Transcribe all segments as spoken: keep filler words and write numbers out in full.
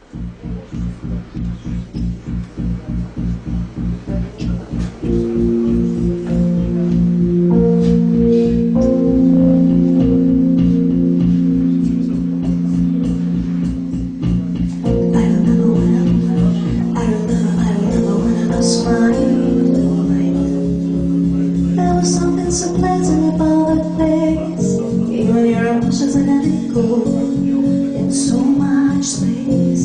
So pleasant about that face, even your emotions and let it go in so much space.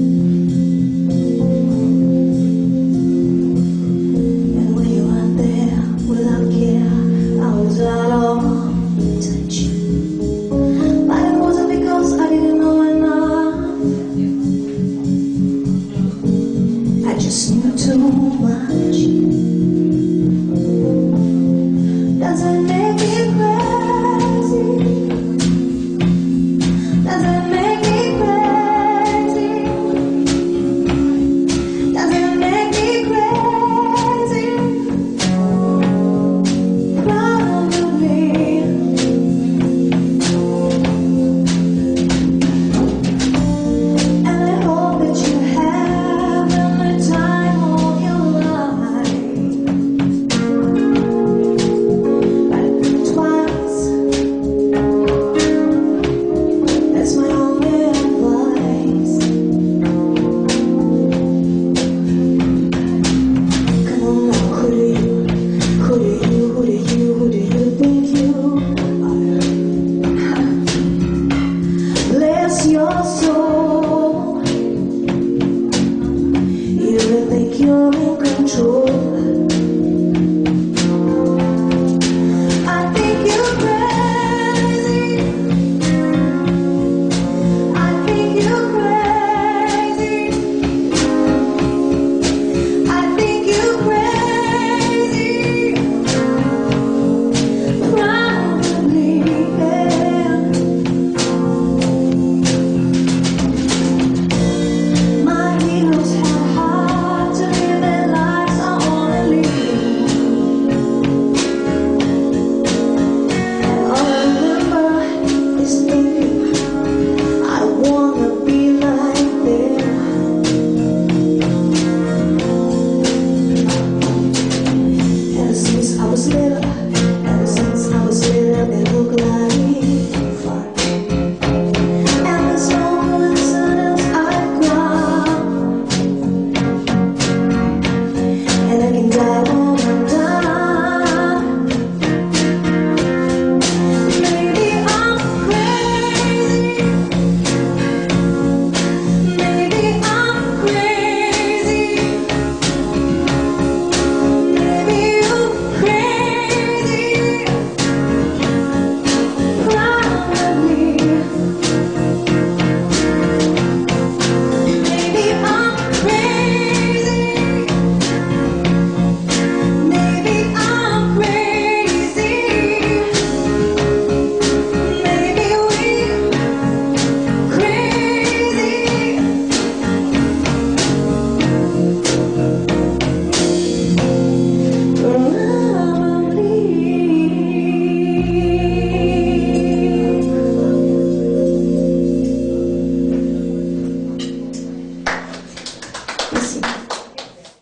And when you were there without care, I was out of touch. But it wasn't because I didn't know enough, I just knew too much.